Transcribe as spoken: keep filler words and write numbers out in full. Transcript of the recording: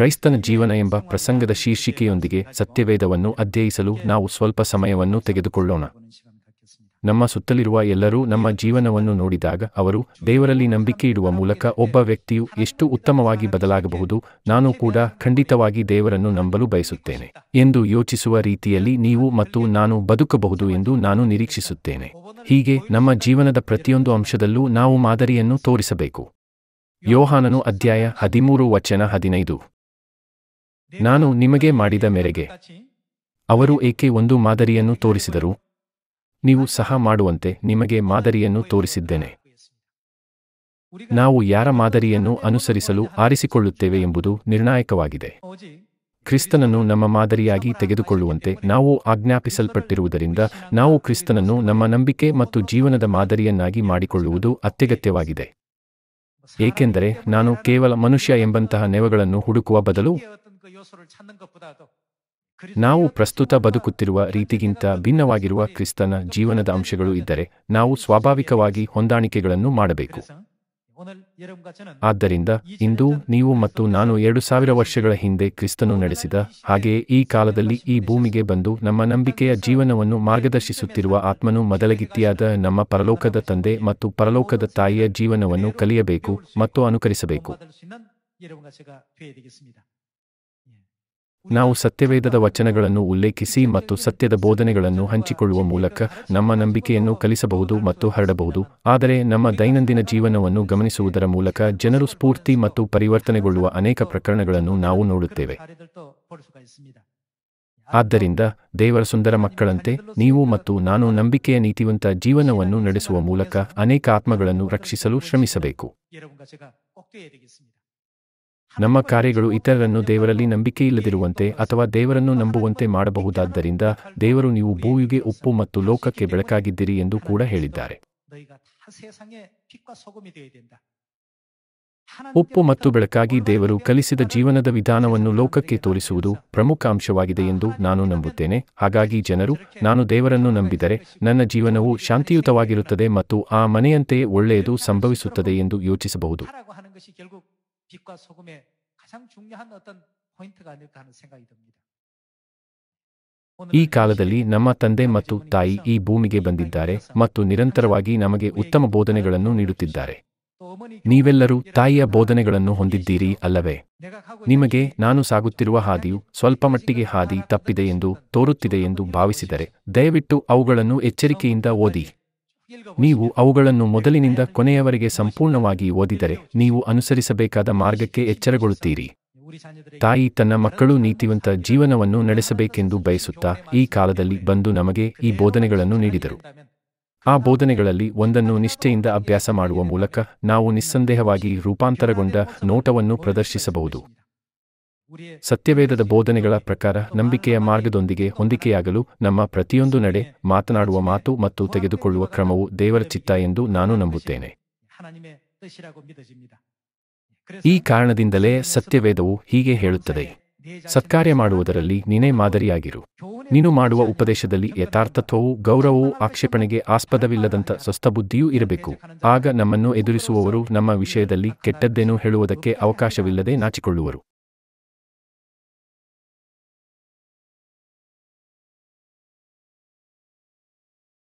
ಕ್ರೈಸ್ತನ ಜೀವನ ಎಂಬ ಪ್ರಸಂಗದ ಶೀರ್ಷಿಕೆಯೊಂದಿಗೆ ಸತ್ಯವೇದವನ್ನು ಅಧ್ಯಯಿಸಲು ನಾವು ಸ್ವಲ್ಪ ಸಮಯವನ್ನು ತೆಗೆದುಕೊಳ್ಳೋಣ. ನಮ್ಮ ಸುತ್ತಲಿರುವ ಎಲ್ಲರೂ ನಮ್ಮ ಜೀವನವನ್ನು ನೋಡಿದಾಗ ಅವರು ದೇವರಲ್ಲಿ ನಂಬಿಕೆ ಇಡುವ ಮೂಲಕ ಒಬ್ಬ ವ್ಯಕ್ತಿಯು ಎಷ್ಟು ಉತ್ತಮವಾಗಿ ಬದಲಾಗಬಹುದು, ನಾನು ಕೂಡ ಖಂಡಿತವಾಗಿ ದೇವರನ್ನು ನಂಬಲು ಬಯಸುತ್ತೇನೆ ಎಂದು ಯೋಚಿಸುವ ರೀತಿಯಲ್ಲಿ ನೀವು ಮತ್ತು ನಾನು ಬದುಕಬಹುದು ಎಂದು ನಾನು ನಿರೀಕ್ಷಿಸುತ್ತೇನೆ. ಹೀಗೆ ನಮ್ಮ ಜೀವನದ ಪ್ರತಿಯೊಂದು ಅಂಶದಲ್ಲೂ ನಾವು ಮಾದರಿಯನ್ನು ತೋರಿಸಬೇಕು. ಯೋಹಾನನು ಅಧ್ಯಾಯ ಹದಿಮೂರು ವಚನ ಹದಿನೈದು. ನಾನು ನಿಮಗೆ ಮಾಡಿದ ಮೇರೆಗೆ ಅವರು ಏಕೆ ಒಂದು ಮಾದರಿಯನ್ನು ತೋರಿಸಿದರು? ನೀವು ಸಹ ಮಾಡುವಂತೆ ನಿಮಗೆ ಮಾದರಿಯನ್ನು ತೋರಿಸಿದ್ದೇನೆ. ನಾವು ಯಾರ ಮಾದರಿಯನ್ನು ಅನುಸರಿಸಲು ಆರಿಸಿಕೊಳ್ಳುತ್ತೇವೆ ಎಂಬುದು ನಿರ್ಣಾಯಕವಾಗಿದೆ. ಕ್ರಿಸ್ತನನ್ನು ನಮ್ಮ ಮಾದರಿಯಾಗಿ ತೆಗೆದುಕೊಳ್ಳುವಂತೆ ನಾವು ಆಜ್ಞಾಪಿಸಲ್ಪಟ್ಟಿರುವುದರಿಂದ ನಾವು ಕ್ರಿಸ್ತನನ್ನು ನಮ್ಮ ನಂಬಿಕೆ ಮತ್ತು ಜೀವನದ ಮಾದರಿಯನ್ನಾಗಿ ಮಾಡಿಕೊಳ್ಳುವುದು ಅತ್ಯಗತ್ಯವಾಗಿದೆ. ಏಕೆಂದರೆ ನಾನು ಕೇವಲ ಮನುಷ್ಯ ಎಂಬಂತಹ ನೆವಗಳನ್ನು ಹುಡುಕುವ ಬದಲು ನಾವು ಪ್ರಸ್ತುತ ಬದುಕುತ್ತಿರುವ ರೀತಿಗಿಂತ ಭಿನ್ನವಾಗಿರುವ ಕ್ರಿಸ್ತನ ಜೀವನದ ಅಂಶಗಳು ಇದ್ದರೆ ನಾವು ಸ್ವಾಭಾವಿಕವಾಗಿ ಹೊಂದಾಣಿಕೆಗಳನ್ನು ಮಾಡಬೇಕು. ಆದ್ದರಿಂದ ಇಂದು ನೀವು ಮತ್ತು ನಾನು ಎರಡು ಸಾವಿರ ವರ್ಷಗಳ ಹಿಂದೆ ಕ್ರಿಸ್ತನು ನಡೆಸಿದ ಹಾಗೆಯೇ ಈ ಕಾಲದಲ್ಲಿ ಈ ಭೂಮಿಗೆ ಬಂದು ನಮ್ಮ ನಂಬಿಕೆಯ ಜೀವನವನ್ನು ಮಾರ್ಗದರ್ಶಿಸುತ್ತಿರುವ ಆತ್ಮನು ಮೊದಲಗಿತ್ತಿಯಾದ ನಮ್ಮ ಪರಲೋಕದ ತಂದೆ ಮತ್ತು ಪರಲೋಕದ ತಾಯಿಯ ಜೀವನವನ್ನು ಕಲಿಯಬೇಕು ಮತ್ತು ಅನುಕರಿಸಬೇಕು. ನಾವು ಸತ್ಯವೇದದ ವಚನಗಳನ್ನು ಉಲ್ಲೇಖಿಸಿ ಮತ್ತು ಸತ್ಯದ ಬೋಧನೆಗಳನ್ನು ಹಂಚಿಕೊಳ್ಳುವ ಮೂಲಕ ನಮ್ಮ ನಂಬಿಕೆಯನ್ನು ಕಲಿಸಬಹುದು ಮತ್ತು ಹರಡಬಹುದು. ಆದರೆ ನಮ್ಮ ದೈನಂದಿನ ಜೀವನವನ್ನು ಗಮನಿಸುವುದರ ಮೂಲಕ ಜನರು ಸ್ಫೂರ್ತಿ ಮತ್ತು ಪರಿವರ್ತನೆಗೊಳ್ಳುವ ಅನೇಕ ಪ್ರಕರಣಗಳನ್ನು ನಾವು ನೋಡುತ್ತೇವೆ. ಆದ್ದರಿಂದ ದೇವರ ಸುಂದರ ಮಕ್ಕಳಂತೆ ನೀವು ಮತ್ತು ನಾನು ನಂಬಿಕೆಯ ನೀತಿವಂತ ಜೀವನವನ್ನು ನಡೆಸುವ ಮೂಲಕ ಅನೇಕ ಆತ್ಮಗಳನ್ನು ರಕ್ಷಿಸಲು ಶ್ರಮಿಸಬೇಕು. ನಮ್ಮ ಕಾರ್ಯಗಳು ಇತರರನ್ನು ದೇವರಲ್ಲಿ ನಂಬಿಕೆಯಿಲ್ಲದಿರುವಂತೆ ಅಥವಾ ದೇವರನ್ನು ನಂಬುವಂತೆ ಮಾಡಬಹುದಾದ್ದರಿಂದ ದೇವರು ನೀವು ಭೂಮಿಗೆ ಉಪ್ಪು ಮತ್ತು ಲೋಕಕ್ಕೆ ಬೆಳಕಾಗಿದ್ದೀರಿ ಎಂದು ಕೂಡ ಹೇಳಿದ್ದಾರೆ. ಉಪ್ಪು ಮತ್ತು ಬೆಳಕಾಗಿ ದೇವರು ಕಲಿಸಿದ ಜೀವನದ ವಿಧಾನವನ್ನು ಲೋಕಕ್ಕೆ ತೋರಿಸುವುದು ಪ್ರಮುಖ ಅಂಶವಾಗಿದೆ ಎಂದು ನಾನು ನಂಬುತ್ತೇನೆ. ಹಾಗಾಗಿ ಜನರು ನಾನು ದೇವರನ್ನು ನಂಬಿದರೆ ನನ್ನ ಜೀವನವು ಶಾಂತಿಯುತವಾಗಿರುತ್ತದೆ ಮತ್ತು ಆ ಮನೆಯಂತೆಯೇ ಒಳ್ಳೆಯದು ಸಂಭವಿಸುತ್ತದೆ ಎಂದು ಯೋಚಿಸಬಹುದು. ಈ ಕಾಲದಲ್ಲಿ ನಮ್ಮ ತಂದೆ ಮತ್ತು ತಾಯಿ ಈ ಭೂಮಿಗೆ ಬಂದಿದ್ದಾರೆ ಮತ್ತು ನಿರಂತರವಾಗಿ ನಮಗೆ ಉತ್ತಮ ಬೋಧನೆಗಳನ್ನು ನೀಡುತ್ತಿದ್ದಾರೆ. ನೀವೆಲ್ಲರೂ ತಾಯಿಯ ಬೋಧನೆಗಳನ್ನು ಹೊಂದಿದ್ದೀರಿ ಅಲ್ಲವೇ? ನಿಮಗೆ ನಾನು ಸಾಗುತ್ತಿರುವ ಹಾದಿಯು ಸ್ವಲ್ಪ ಮಟ್ಟಿಗೆ ಹಾದಿ ತಪ್ಪಿದೆ ಎಂದು ತೋರುತ್ತಿದೆ ಎಂದು ಭಾವಿಸಿದರೆ ದಯವಿಟ್ಟು ಅವುಗಳನ್ನು ಎಚ್ಚರಿಕೆಯಿಂದ ಓದಿ. ನೀವು ಅವುಗಳನ್ನು ಮೊದಲಿನಿಂದ ಕೊನೆಯವರೆಗೆ ಸಂಪೂರ್ಣವಾಗಿ ಓದಿದರೆ ನೀವು ಅನುಸರಿಸಬೇಕಾದ ಮಾರ್ಗಕ್ಕೆ ಎಚ್ಚರಗೊಳ್ಳುತ್ತೀರಿ. ತಾಯಿ ತನ್ನ ಮಕ್ಕಳು ನೀತಿವಂತ ಜೀವನವನ್ನು ನಡೆಸಬೇಕೆಂದು ಬಯಸುತ್ತಾ ಈ ಕಾಲದಲ್ಲಿ ಬಂದು ನಮಗೆ ಈ ಬೋಧನೆಗಳನ್ನು ನೀಡಿದರು. ಆ ಬೋಧನೆಗಳಲ್ಲಿ ಒಂದನ್ನು ನಿಷ್ಠೆಯಿಂದ ಅಭ್ಯಾಸ ಮಾಡುವ ಮೂಲಕ ನಾವು ನಿಸ್ಸಂದೇಹವಾಗಿ ರೂಪಾಂತರಗೊಂಡ ನೋಟವನ್ನು ಪ್ರದರ್ಶಿಸಬಹುದು. ಸತ್ಯವೇದದ ಬೋಧನೆಗಳ ಪ್ರಕಾರ ನಂಬಿಕೆಯ ಮಾರ್ಗದೊಂದಿಗೆ ಹೊಂದಿಕೆಯಾಗಲು ನಮ್ಮ ಪ್ರತಿಯೊಂದು ನಡೆ, ಮಾತನಾಡುವ ಮಾತು ಮತ್ತು ತೆಗೆದುಕೊಳ್ಳುವ ಕ್ರಮವು ದೇವರ ಚಿತ್ತ ಎಂದು ನಾನು ನಂಬುತ್ತೇನೆ. ಈ ಕಾರಣದಿಂದಲೇ ಸತ್ಯವೇದವು ಹೀಗೆ ಹೇಳುತ್ತದೆ, ಸತ್ಕಾರ್ಯ ಮಾಡುವುದರಲ್ಲಿ ನೀನೇ ಮಾದರಿಯಾಗಿರು. ನೀನು ಮಾಡುವ ಉಪದೇಶದಲ್ಲಿ ಯಥಾರ್ಥತ್ವವೂ ಗೌರವವೂ ಆಕ್ಷೇಪಣೆಗೆ ಆಸ್ಪದವಿಲ್ಲದಂಥ ಸ್ವಸ್ಥಬುದ್ಧಿಯೂ ಇರಬೇಕು. ಆಗ ನಮ್ಮನ್ನು ಎದುರಿಸುವವರು ನಮ್ಮ ವಿಷಯದಲ್ಲಿ ಕೆಟ್ಟದ್ದೇನೂ ಹೇಳುವುದಕ್ಕೆ ಅವಕಾಶವಿಲ್ಲದೆ ನಾಚಿಕೊಳ್ಳುವರು.